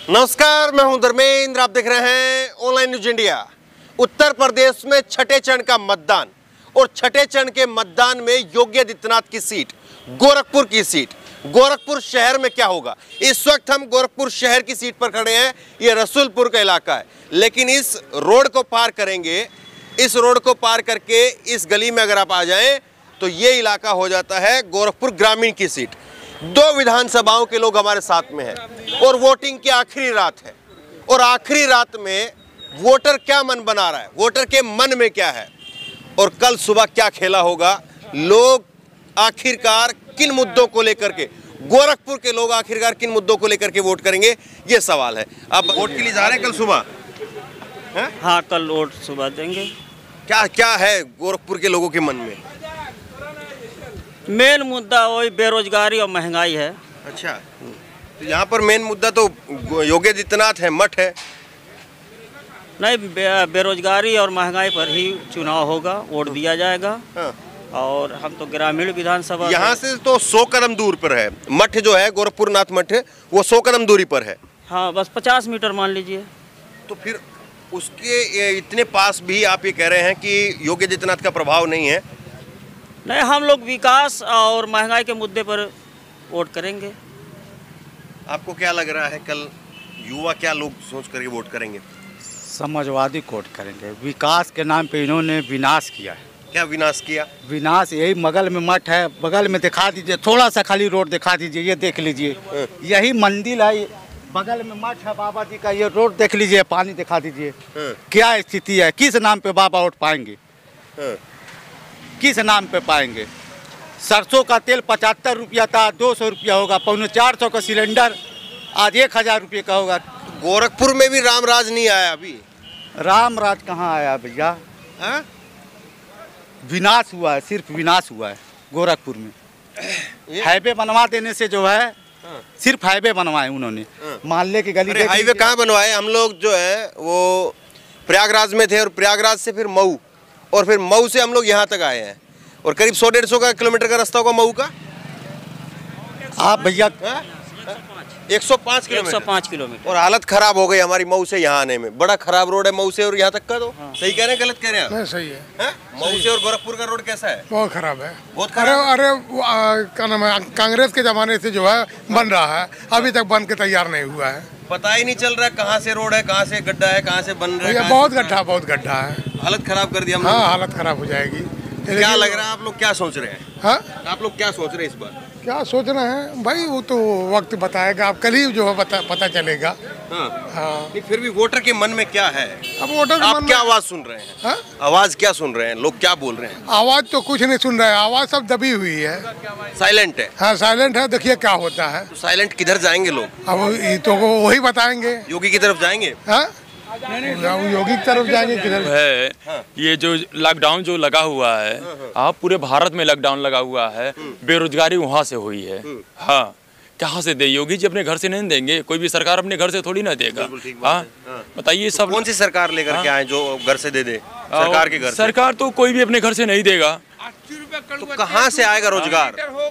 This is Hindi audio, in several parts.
नमस्कार, मैं हूं धर्मेंद्र। आप देख रहे हैं online news India. Uttar Pradesh में छठे चरण का मतदान और छठे चरण के मतदान में योगी आदित्यनाथ की सीट, गोरखपुर की सीट, गोरखपुर शहर में क्या होगा। इस वक्त हम गोरखपुर शहर की सीट पर खड़े हैं। यह रसूलपुर का इलाका है, लेकिन इस रोड को पार करेंगे, इस रोड को पार करके इस गली में अगर आप आ जाएं तो ये इलाका हो जाता है गोरखपुर ग्रामीण की सीट। दो विधानसभाओं के लोग हमारे साथ में हैं और वोटिंग की आखिरी रात है। और आखिरी रात में वोटर क्या मन बना रहा है, वोटर के मन में क्या है और कल सुबह क्या खेला होगा, लोग आखिरकार किन मुद्दों को लेकर के, गोरखपुर के लोग आखिरकार किन मुद्दों को लेकर के वोट करेंगे, ये सवाल है। आप वोट के लिए जा रहे हैं कल सुबह? हाँ, कल वोट सुबह देंगे। क्या क्या है गोरखपुर के लोगों के मन में? मेन मुद्दा वही बेरोजगारी और महंगाई है। अच्छा, तो यहाँ पर मेन मुद्दा तो योगी आदित्यनाथ है, मठ है। नहीं, बेरोजगारी और महंगाई पर ही चुनाव होगा, वोट दिया जाएगा। हाँ। और हम तो ग्रामीण विधानसभा, यहाँ से तो 100 कदम दूर पर है मठ, जो है गोरखपुर नाथ मठ है, वो 100 कदम दूरी पर है। हाँ, बस 50 मीटर मान लीजिए। तो फिर उसके इतने पास भी आप ये कह रहे हैं कि योगी आदित्यनाथ का प्रभाव नहीं है? नहीं, हम लोग विकास और महंगाई के मुद्दे पर वोट करेंगे। आपको क्या लग रहा है कल युवा क्या लोग सोच करके वोट करेंगे? समाजवादी वोट करेंगे। विकास के नाम पे इन्होंने विनाश किया है। क्या विनाश किया? विनाश यही बगल में मठ है, बगल में दिखा दीजिए, थोड़ा सा खाली रोड दिखा दीजिए, ये देख लीजिए, यही मंदिर है, बगल में मठ है बाबा जी का, ये रोड देख लीजिए, पानी दिखा दीजिए। क्या स्थिति है? किस नाम पे बाबा वोट पाएंगे? किस नाम पे पाएंगे? सरसों का तेल 75 रुपया था, 200 रुपया होगा, 450 का सिलेंडर आज 1000 रुपये का होगा। गोरखपुर में भी राम राज नहीं आया अभी। राम राज कहाँ आया भैया? विनाश हुआ है, सिर्फ विनाश हुआ है गोरखपुर में। हाईवे बनवा देने से जो है, सिर्फ हाईवे बनवाए उन्होंने, मानले की गली। हाईवे कहाँ बनवाए? हम लोग जो है वो प्रयागराज में थे और प्रयागराज से फिर मऊ, और फिर मऊ से हम लोग यहाँ तक आए हैं और करीब 100-150 का किलोमीटर का रास्ता होगा मऊ का। आप भैया 105 किलोमीटर। और हालत खराब हो गई हमारी मऊ से यहाँ आने में। बड़ा खराब रोड है मऊ से और यहाँ तक का। तो सही कह रहे हैं, गलत कह रहे हैं? नहीं, सही है। मऊ से और गोरखपुर का रोड कैसा है? बहुत खराब है, बहुत खराब। अरे क्या नाम है, कांग्रेस के जमाने से जो है बन रहा है, अभी तक बन के तैयार नहीं हुआ है। पता ही नहीं चल रहा है कहाँ से रोड है, कहाँ से गड्ढा है, कहाँ से बन रहा है। बहुत गड्ढा है। हालत खराब कर दिया। हाँ, हालत खराब हो जाएगी। क्या लग रहा है, आप लोग क्या सोच रहे हैं? हाँ, आप लोग क्या सोच रहे हैं इस बार? क्या सोचना है भाई, वो तो वक्त बताएगा, आप कल ही जो है पता चलेगा। हाँ। फिर भी वोटर के मन में क्या है? अब वोटर आप क्या आवाज सुन रहे हैं? हाँ? आवाज क्या सुन रहे हैं? लोग क्या बोल रहे हैं? आवाज तो कुछ नहीं सुन रहा है, आवाज सब दबी हुई है, साइलेंट है। हाँ, साइलेंट है। देखिए क्या होता है। तो साइलेंट किधर जाएंगे लोग? अब ये तो वही बताएंगे। योगी की तरफ जाएंगे? हाँ, योगी की तरफ जाएंगे किधर है। ये जो लॉकडाउन जो लगा हुआ है, पूरे भारत में लॉकडाउन लगा हुआ है, बेरोजगारी वहाँ से हुई है। हाँ, कहाँ से दे? योगी जी अपने घर से नहीं देंगे, कोई भी सरकार अपने घर से थोड़ी ना देगा। हाँ, बताइए सब। कौन सी सरकार लेकर के आए जो घर से दे दे? सरकार के घर? सरकार तो कोई भी अपने घर से नहीं देगा। तो कहाँ से आएगा रोजगार?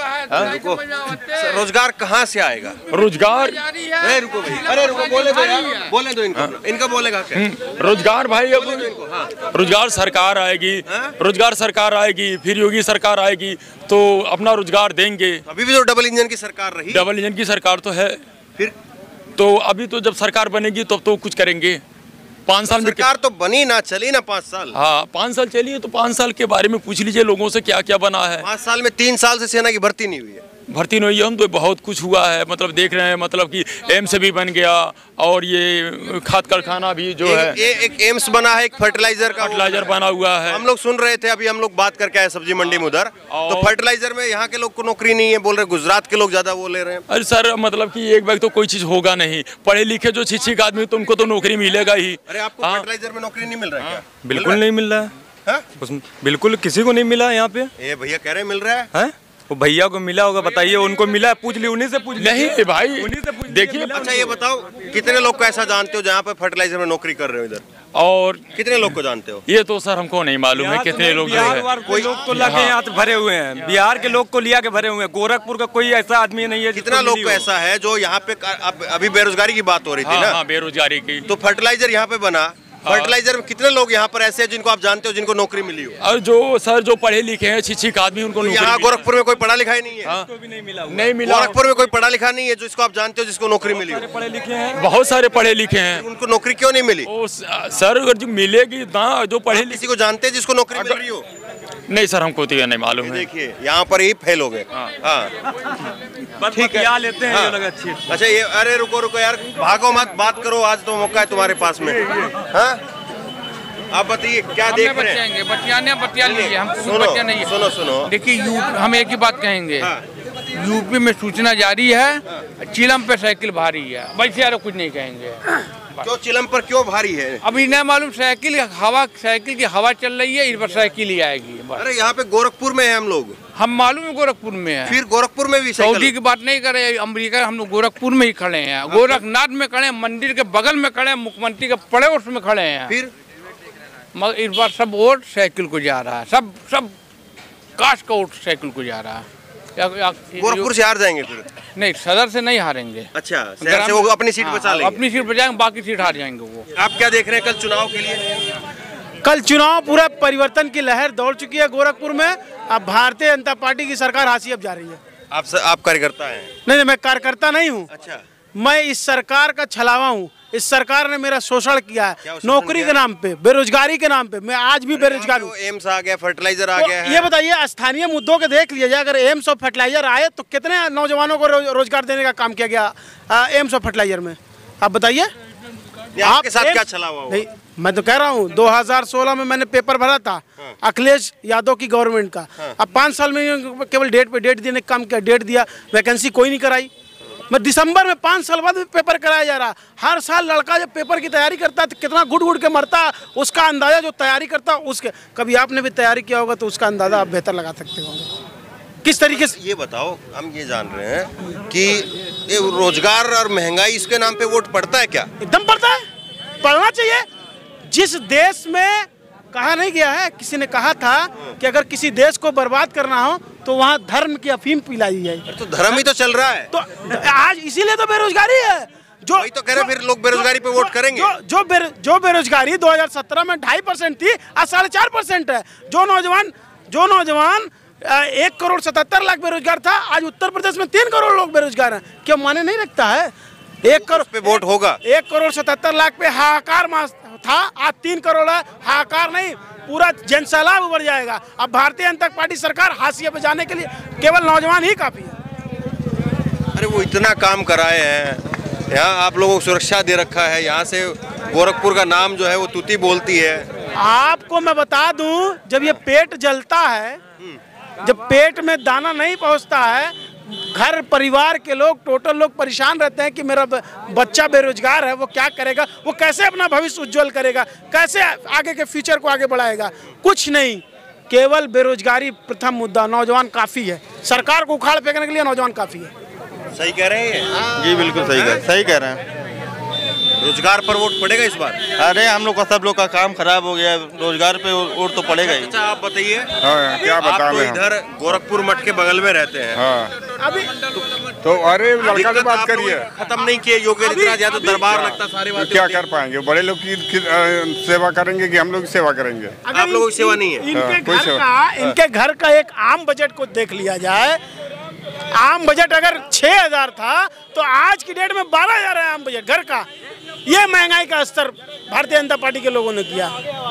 रोजगार कहाँ से आएगा? रोजगार रुको भाई, अरे रुको, बोले दो यार, बोले दो इनका बोलेगा क्या? रोजगार भाई, अब रोजगार सरकार आएगी, रोजगार सरकार आएगी, फिर योगी सरकार आएगी तो अपना रोजगार देंगे। अभी भी तो डबल इंजन की सरकार रही। डबल इंजन की सरकार तो है, फिर तो अभी तो जब सरकार बनेगी तब तो कुछ करेंगे। 5 साल में सरकार तो बनी ना, चली ना 5 साल। हाँ, 5 साल चली है, तो 5 साल के बारे में पूछ लीजिए लोगों से क्या क्या बना है। 5 साल में 3 साल से सेना की भर्ती नहीं हुई है। भर्ती नहीं हुई है, हम तो बहुत कुछ हुआ है, मतलब देख रहे हैं, मतलब कि एम्स भी बन गया और ये खाद कारखाना भी जो है, एक एम्स बना है, एक फर्टिलाइजर बना हुआ है। हम लोग सुन रहे थे, अभी हम लोग बात करके आए सब्जी मंडी में उधर, तो फर्टिलाइजर में यहाँ के लोग को नौकरी नहीं है बोल रहे, गुजरात के लोग ज्यादा वो ले रहे हैं। अरे सर, मतलब कि एक बार तो कोई चीज होगा नहीं, पढ़े लिखे जो शिक्षित आदमी तो उनको तो नौकरी मिलेगा ही। अरे आपको फर्टिलाइजर में नौकरी नहीं मिल रहा है? बिल्कुल नहीं मिल रहा है, बिल्कुल किसी को नहीं मिला यहाँ पे। ये भैया कह रहे मिल रहा है। वो भैया को मिला होगा, बताइए उनको मिला, पूछ ली, उन्हीं से पूछ ली। नहीं भाई, उन्हीं से पूछ। देखिए, अच्छा ये बताओ, कितने लोग को ऐसा जानते हो जहाँ पे फर्टिलाइजर में नौकरी कर रहे हो इधर? और कितने लोग को जानते हो? ये तो सर हमको नहीं मालूम है कितने लोग जो है। कोई लोग तो लगे यहाँ तो भरे हुए हैं, बिहार के लोग को लिया के भरे हुए हैं। गोरखपुर का कोई ऐसा आदमी नहीं है। कितना लोग को ऐसा है जो यहाँ पे अभी बेरोजगारी की बात हो रही थी ना? हाँ, बेरोजगारी की। तो फर्टिलाइजर यहाँ पे बना, फर्टिलाइजर में कितने लोग यहाँ पर ऐसे हैं जिनको आप जानते हो जिनको नौकरी मिली हो? और जो सर जो पढ़े लिखे हैं, शिक्षित आदमी, उनको यहाँ गोरखपुर में कोई पढ़ा लिखा ही नहीं है? हाँ, नहीं मिला। गोरखपुर में कोई पढ़ा लिखा नहीं है जिसको आप जानते हो जिसको नौकरी मिली हो? पढ़े लिखे हैं, बहुत सारे पढ़े लिखे हैं। उनको नौकरी क्यों नहीं मिली? सर अगर जो मिलेगी ना, जो पढ़े किसी को जानते हैं जिसको नौकरी मिल रही हो? नहीं सर, हमको तो ये नहीं मालूम है। देखिए यहाँ पर ही फेल हो गए। हाँ ठीक है, लेते हैं हाँ। लोग अच्छी। अच्छा ये, अरे रुको यार, भागो मत, बात करो, आज तो मौका है तुम्हारे पास में। हाँ आप बताइए क्या देख रहे हैं? बतिया लीजिए, हम बतिया नहीं है। सुनो देखिए हम एक ही बात कहेंगे, यूपी में सूचना जारी है, चिलम पे साइकिल भारी है, वैसे यार कुछ नहीं कहेंगे। क्यों चिलम पर क्यों भारी है? अभी नहीं मालूम, साइकिल की हवा चल रही है, इस पर साइकिल ही आएगी। अरे यहाँ पे गोरखपुर में है हम लोग। हम मालूम है गोरखपुर में है, फिर गोरखपुर में भी सऊदी की बात नहीं करे, अमेरिका, हम लोग गोरखपुर में ही खड़े हैं, गोरखनाथ में खड़े हैं, मंदिर के बगल में खड़े हैं, मुख्यमंत्री के पड़ोस में खड़े हैं। फिर मगर इस बार सब वोट साइकिल को जा रहा है, सब काश का वोट साइकिल को जा रहा है। गोरखपुर से हार जाएंगे फिर? नहीं, सदर से नहीं हारेंगे। अच्छा, शहर से वो अपनी सीट बचा लेंगे? अपनी सीट बचाएंगे, बाकी सीट हार जाएंगे वो। आप क्या देख रहे हैं कल चुनाव के लिए? कल चुनाव पूरा परिवर्तन की लहर दौड़ चुकी है गोरखपुर में। अब भारतीय जनता पार्टी की सरकार हाशिए अब जा रही है। आप कार्यकर्ता हैं? नहीं, मैं कार्यकर्ता नहीं हूँ। अच्छा, मैं इस सरकार का छलावा हूँ। इस सरकार ने मेरा शोषण किया है, नौकरी के नाम पे, बेरोजगारी के नाम पे। मैं आज भी बेरोजगार हूँ। एम्स आ गया, फर्टिलाइजर आ गया है। ये बताइए, स्थानीय मुद्दों के देख लिया जाए, अगर एम्स और फर्टिलाइजर आए तो कितने नौजवानों को रोजगार देने का काम किया गया एम्स और फर्टिलाइजर में? आप बताइए। आपके साथ क्या छलावा हुआ? नहीं, मैं तो कह रहा हूँ 2016 में मैंने पेपर भरा था अखिलेश यादव की गवर्नमेंट का। अब 5 साल में केवल डेट पे डेट देने का काम किया, डेट दिया, वैकेंसी कोई नहीं कराई। मैं दिसंबर में 5 साल बाद पेपर कराया जा रहा। हर साल लड़का जब पेपर की तैयारी करता है तो कितना गुड़ के मरता, उसका अंदाजा जो तैयारी करता उसके, कभी आपने भी तैयारी किया होगा तो उसका अंदाजा आप बेहतर लगा सकते होंगे किस तरीके से। ये बताओ, हम ये जान रहे हैं कि ये रोजगार और महंगाई, इसके नाम पे वोट पड़ता है क्या? एकदम पड़ता है, पड़ना चाहिए। जिस देश में कहा नहीं गया है, किसी ने कहा था कि अगर किसी देश को बर्बाद करना हो तो वहाँ धर्म की अफीम पिलाई जाए। तो धर्म ही तो चल रहा है। तो आज इसीलिए तो बेरोजगारी है। जो वही तो कह रहे, फिर लोग बेरोजगारी पे वोट करेंगे। जो बेरोजगारी 2017 में 2.5% थी, आज 4.5% है। जो नौजवान 1,77,00,000 बेरोजगार था, आज उत्तर प्रदेश में 3 करोड़ लोग बेरोजगार हैं। क्या माने नहीं रखता है? 1 करोड़ पे वोट होगा। 1,77,00,000 पे हाहाकार था, आज 3 करोड़ है। हाहाकार नहीं, पूरा जनसैलाब उभर जाएगा। अब भारतीय जनता पार्टी सरकार हाशिए पे जाने के लिए केवल नौजवान ही काफी है। अरे वो इतना काम कराए हैं, यहाँ आप लोगों को सुरक्षा दे रखा है, यहाँ से गोरखपुर का नाम जो है वो तूती बोलती है। आपको मैं बता दूं, जब ये पेट जलता है, जब पेट में दाना नहीं पहुंचता है, घर परिवार के लोग टोटल लोग परेशान रहते हैं कि मेरा बच्चा बेरोजगार है, वो क्या करेगा, वो कैसे अपना भविष्य उज्जवल करेगा, कैसे आगे के फ्यूचर को आगे बढ़ाएगा। कुछ नहीं, केवल बेरोजगारी प्रथम मुद्दा। नौजवान काफ़ी है, सरकार को उखाड़ फेंकने के लिए नौजवान काफ़ी है। सही कह रहे हैं? जी बिल्कुल सही कह रहे हैं। रोजगार पर वोट पड़ेगा इस बार? अरे हम लोग का सब लोग का काम खराब हो गया, रोजगार पे वोट तो पड़ेगा ही। अच्छा आप बताइए। हाँ, क्या बताएं? आप तो इधर गोरखपुर मठ के बगल में रहते हैं। हाँ। अभी तो अरे लड़का से बात करिए। खत्म नहीं किए योगी आदित्यनाथ, या तो दरबार लगता सारे बात। क्या कर पाएंगे? बड़े लोग की सेवा करेंगे कि हम लोग की सेवा करेंगे? आप लोगों की सेवा नहीं है। इनके घर का एक आम बजट को देख लिया जाए, आम बजट अगर 6,000 था तो आज की डेट में 12,000 है आम बजट घर का। ये महंगाई का स्तर भारतीय जनता पार्टी के लोगों ने किया।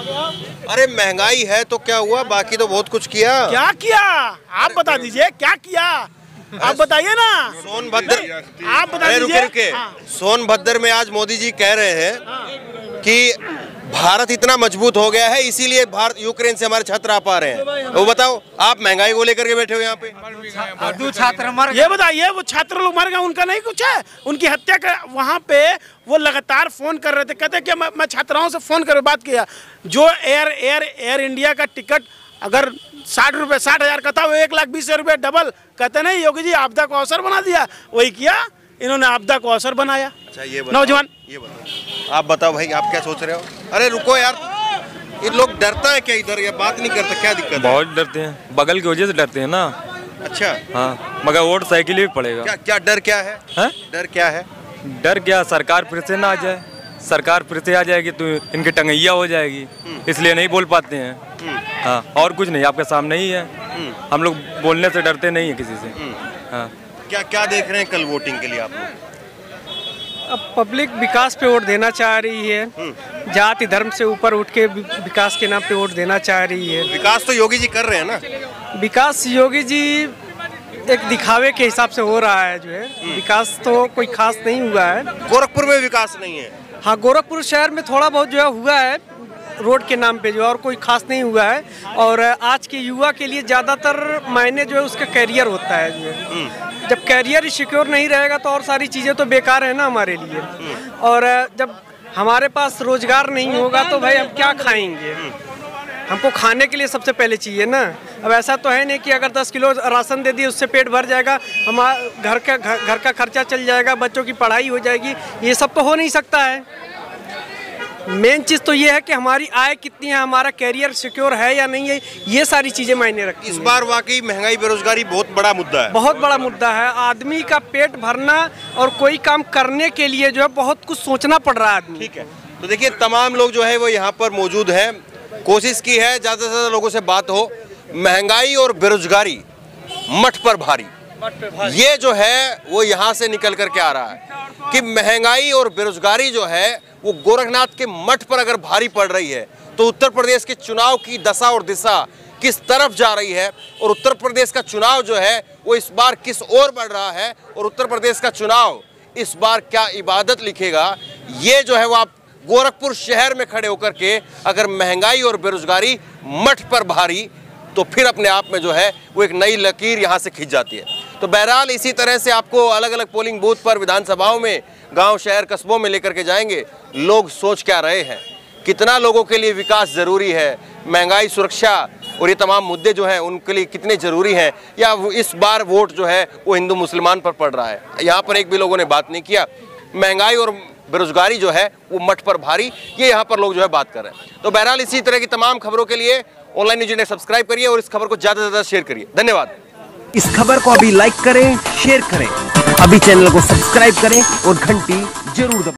अरे महंगाई है तो क्या हुआ, बाकी तो बहुत कुछ किया। क्या किया आप बता दीजिए, क्या किया आप बताइए ना। सोनभद्र, आप बता दीजिए। सोनभद्र में आज मोदी जी कह रहे हैं कि भारत इतना मजबूत हो गया है, इसीलिए भारत यूक्रेन से हमारे छात्र आ पा रहे हैं। वो बताओ, आप महंगाई को लेकर के बैठे हो यहाँ पे। छात्र मर, ये बताइए, वो छात्र लोग मर गए, उनका नहीं कुछ है, उनकी हत्या कर। वहाँ पे वो लगातार फोन कर रहे थे, कहते कि मैं छात्राओं से फोन कर बात किया। जो एयर इंडिया का टिकट अगर 60,000 का था, वो 1,20,000 रुपये डबल। कहते नहीं योगी जी आपदा को अवसर बना दिया, वही किया। इन्होंने आपदा को अवसर बनाया। अच्छा ये नौजवान ये बताओ, आप बताओ भाई, आप क्या सोच रहे हो? अरे रुको यार, ये लोग डरता है क्या इधर, या बात नहीं करते, क्या दिक्कत है? बहुत डरते हैं, बगल की वजह से डरते हैं ना। अच्छा हाँ, मगर वोट साइकिल ही पड़ेगा। क्या क्या डर क्या है? डर क्या है? डर क्या, सरकार फिर से ना आ जाए। सरकार फिर से आ जाएगी तो इनकी टंगैया हो जाएगी, इसलिए नहीं बोल पाते हैं। हाँ, और कुछ नहीं, आपके सामने ही है। हम लोग बोलने से डरते नहीं है किसी से। हाँ, क्या क्या देख रहे हैं कल वोटिंग के लिए आप लोग? अब पब्लिक विकास पे वोट देना चाह रही है, जाति धर्म से ऊपर उठ के विकास के नाम पे वोट देना चाह रही है। विकास तो योगी जी कर रहे हैं ना? विकास योगी जी एक दिखावे के हिसाब से हो रहा है, जो है विकास तो कोई खास नहीं हुआ है। गोरखपुर में विकास नहीं है? हाँ, गोरखपुर शहर में थोड़ा बहुत जो है हुआ है रोड के नाम पे, जो है और कोई खास नहीं हुआ है। और आज के युवा के लिए ज़्यादातर मायने जो है उसका कैरियर होता है। जो है जब कैरियर सिक्योर नहीं रहेगा तो और सारी चीज़ें तो बेकार है ना हमारे लिए। और जब हमारे पास रोजगार नहीं होगा तो भाई हम क्या खाएंगे? हमको खाने के लिए सबसे पहले चाहिए ना। अब ऐसा तो है नहीं कि अगर 10 किलो राशन दे दिए उससे पेट भर जाएगा, हमारा घर का खर्चा चल जाएगा, बच्चों की पढ़ाई हो जाएगी, ये सब तो हो नहीं सकता है। मेन चीज़ तो ये है कि हमारी आय कितनी है, हमारा कैरियर सिक्योर है या नहीं है, ये सारी चीज़ें मायने रखती हैं। इस बार वाकई महंगाई बेरोजगारी बहुत बड़ा मुद्दा है। बहुत बड़ा मुद्दा है। आदमी का पेट भरना और कोई काम करने के लिए जो है बहुत कुछ सोचना पड़ रहा है आदमी। ठीक है, तो देखिए तमाम लोग जो है वो यहाँ पर मौजूद हैं। कोशिश की है ज़्यादा से ज़्यादा लोगों से बात हो। महंगाई और बेरोजगारी मठ पर भारी, ये जो है वो यहाँ से निकल करके आ रहा है कि महंगाई और बेरोजगारी जो है वो गोरखनाथ के मठ पर अगर भारी पड़ रही है तो उत्तर प्रदेश के चुनाव की दशा और दिशा किस तरफ जा रही है, और उत्तर प्रदेश का चुनाव जो है वो इस बार किस ओर बढ़ रहा है, और उत्तर प्रदेश का चुनाव इस बार क्या इबादत लिखेगा, ये जो है वो आप गोरखपुर शहर में खड़े होकर के अगर महंगाई और बेरोजगारी मठ पर भारी, तो फिर अपने आप में जो है वो एक नई लकीर यहाँ से खिंच जाती है। तो बहरहाल इसी तरह से आपको अलग अलग पोलिंग बूथ पर विधानसभाओं में, गांव शहर कस्बों में लेकर के जाएंगे। लोग सोच क्या रहे हैं, कितना लोगों के लिए विकास ज़रूरी है, महंगाई, सुरक्षा और ये तमाम मुद्दे जो हैं उनके लिए कितने ज़रूरी हैं, या इस बार वोट जो है वो हिंदू मुसलमान पर पड़ रहा है। यहाँ पर एक भी लोगों ने बात नहीं किया। महंगाई और बेरोजगारी जो है वो मठ पर भारी, ये यहाँ पर लोग जो है बात कर रहे हैं। तो बहरहाल इसी तरह की तमाम खबरों के लिए ऑनलाइन न्यूज़ इंडिया सब्सक्राइब करिए और इस खबर को ज़्यादा से ज़्यादा शेयर करिए। धन्यवाद। इस खबर को अभी लाइक करें, शेयर करें, अभी चैनल को सब्सक्राइब करें और घंटी जरूर दबाएं।